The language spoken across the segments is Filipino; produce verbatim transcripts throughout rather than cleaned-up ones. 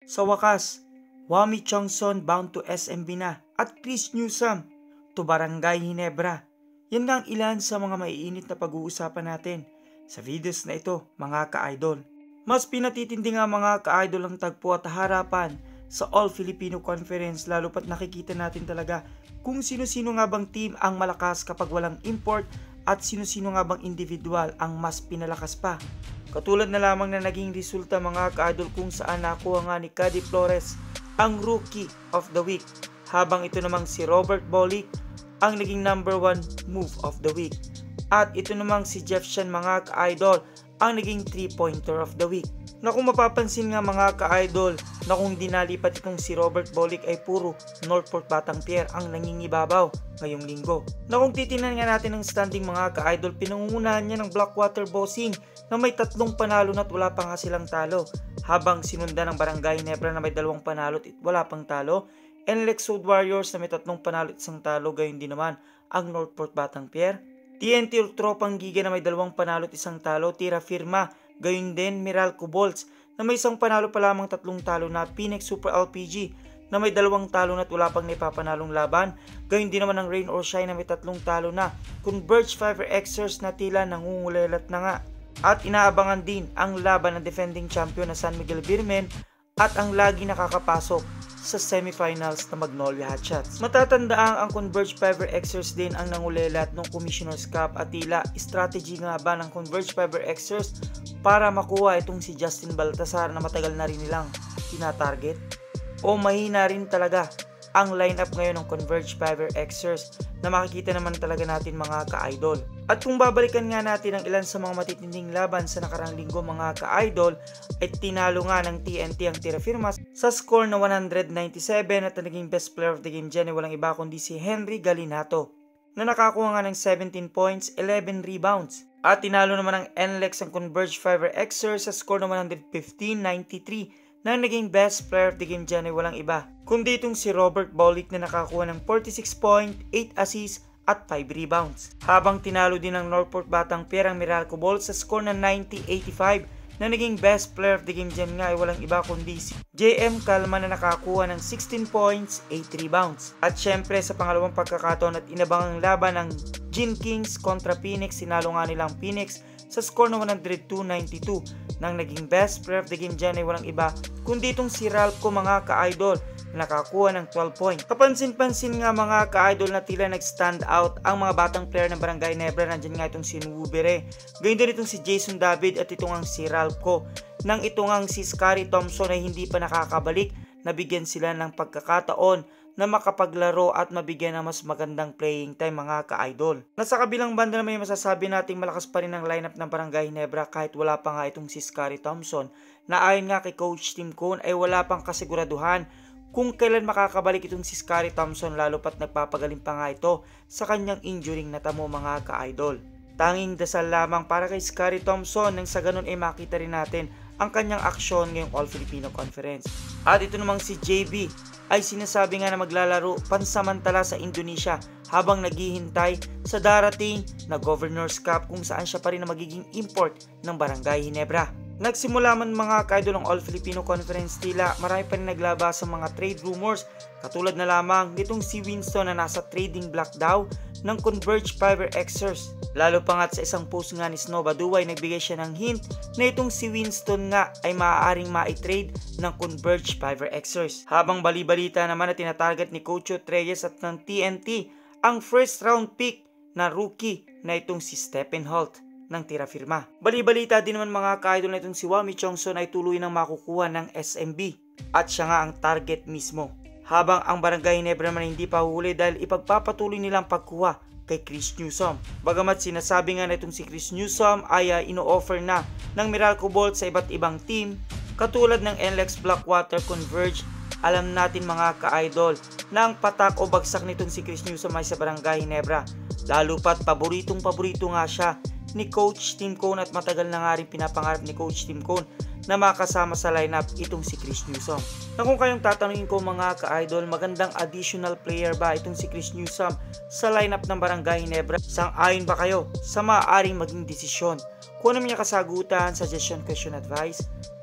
Sa wakas, Wami Chongson bound to S M B na at Chris Newsome to Barangay Ginebra. Yan nga ang ilan sa mga maiinit na pag-uusapan natin sa videos na ito mga ka-idol. Mas pinatitindi nga mga ka-idol ang tagpo at harapan sa All Filipino Conference, lalo pat nakikita natin talaga kung sino-sino nga bang team ang malakas kapag walang import at sino-sino nga bang individual ang mas pinalakas pa. Katulad na lamang na naging resulta mga ka-idol kung saan nakuha nga ni Cady Flores ang Rookie of the Week, habang ito namang si Robert Bolick ang naging number one move of the week. At ito namang si Jeff Shan mga ka-idol ang naging three pointer of the week. Na kung mapapansin nga mga ka-idol na kung dinalipat itong si Robert Bolick ay puro Northport Batang Pier ang nangingibabaw ngayong linggo. Na kung titinan nga natin ang standing mga ka-idol, pinangungunahan niya ng Blackwater Bossing na may tatlong panalo na at wala pa nga silang talo, habang sinundan ng Barangay Ginebra na may dalawang panalo at wala pang talo, N L X Road Warriors na may tatlong panalo at isang talo, gayon din naman ang Northport Batang Pier, T N T Tropang Giga na may dalawang panalo at isang talo, Tira Firma, gayon din Meralco Bolts na may isang panalo pa lamang tatlong talo na Phoenix Super L P G na may dalawang talo na at wala pang naipapanalong laban, gayon din naman ang Rain or Shine na may tatlong talo na, Converge Fiber Xers na tila nangungulelat na nga. At inaabangan din ang laban ng defending champion na San Miguel Beermen at ang lagi nakakapasok sa semifinals na Magnolia Hotshots. Matatandaang ang Converge Fiber Xers din ang nangulelat ng Commissioner's Cup at tila strategy nga ba ng Converge Fiber Xers para makuha itong si Justin Baltasar na matagal na rin nilang tinatarget? O mahina rin talaga ang lineup ngayon ng Converge Fiber Xers na makikita naman talaga natin mga ka-idol. At kung babalikan nga natin ang ilan sa mga matitinding laban sa nakarang linggo mga ka-idol, ay tinalo nga ng T N T ang Tira Firma sa score na one ninety-seven at ang naging best player of the game dyan ay walang iba kundi si Henry Galinato na nakakuha nga ng seventeen points, eleven rebounds. At tinalo naman ng N L X ang Converge Fiber Xers sa score na one fifteen ninety-three na naging best player of the game dyan ay walang iba kundi itong si Robert Bolick na nakakuha ng forty-six point, eight assists at five rebounds. Habang tinalo din ng Northport Batang Pier ang Meralco Bolts sa score na ninety eighty-five na naging best player of the game dyan nga ay walang iba kundi si J M Calma na nakakuha ng sixteen points, eight rebounds. At syempre sa pangalawang pagkakataon at inabangang laban ng Gin Kings kontra Phoenix, sinalo nga nilang Phoenix sa score na one oh two ninety-two nang naging best player of the game dyan ay walang iba kundi itong si Ralph mga ka-idol na nakakuha ng twelve points. Kapansin-pansin nga mga ka-idol na tila nag-stand out ang mga batang player ng Barangay Ginebra. Nandyan nga itong si Nuubere, gayon din itong si Jason David at itong ang si Ralph nang itong ang si Scary Thompson ay hindi pa nakakabalik, nabigyan sila ng pagkakataon na makapaglaro at mabigyan ng mas magandang playing time mga ka-idol. Nasa kabilang banda naman may masasabi nating malakas pa rin ang lineup ng Barangay Ginebra kahit wala pa nga itong si Scary Thompson na ayon nga kay Coach Tim Cone ay wala pang kasiguraduhan kung kailan makakabalik itong si Scary Thompson, lalo pat nagpapagaling pa nga ito sa kanyang injuring natamo mga ka-idol. Tanging dasal lamang para kay Scary Thompson nang sa ganun ay makita rin natin ang kanyang aksyon ngayong All Filipino Conference. At ito namang si J B ay sinasabi nga na maglalaro pansamantala sa Indonesia habang naghihintay sa darating na Governor's Cup kung saan siya pa rin na magiging import ng Barangay Ginebra. Nagsimula man mga ka-idol ng All Filipino Conference, tila marami pa rin naglabas sa mga trade rumors katulad na lamang nitong si Winston na nasa trading block daw ng Converge Fiber Xers. Lalo pa nga sa isang post nga ni Snow Baduay nagbigay siya ng hint na itong si Winston nga ay maaaring ma-trade ng Converge Fiber Xers. Habang bali-balita naman na tinatarget ni Coach Reyes at ng T N T ang first round pick na rookie na itong si Stephen Holt ng Tira Firma. Bali-balita din naman mga ka-idol na itong si Wami Chongson ay tuloy nang makukuha ng S M B at siya nga ang target mismo. Habang ang Barangay Ginebra man hindi pa huli dahil ipagpapatuloy nilang pagkuha kay Chris Newsome. Bagamat sinasabi nga na itong si Chris Newsome ay uh, ino-offer na ng Meralco Bolts sa iba't ibang team katulad ng N L X Blackwater, Converge. Alam natin mga ka-idol na ang patak o bagsak nitong si Chris Newsome ay sa Barangay Ginebra. Lalo pat paboritong paborito nga siya ni Coach Tim Cone at matagal na nga rin pinapangarap ni Coach Tim Cone na makasama sa lineup itong si Chris Newsome. Na kung kayong tatanungin ko mga ka-idol, magandang additional player ba itong si Chris Newsome sa lineup ng Barangay Ginebra? Sang-ayon ba kayo sa maaaring maging desisyon? Kung ano niya kasagutan, suggestion, question, advice,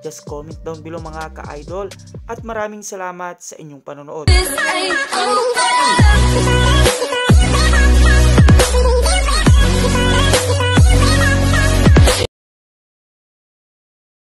Just comment down below mga ka-idol at maraming salamat sa inyong panonood.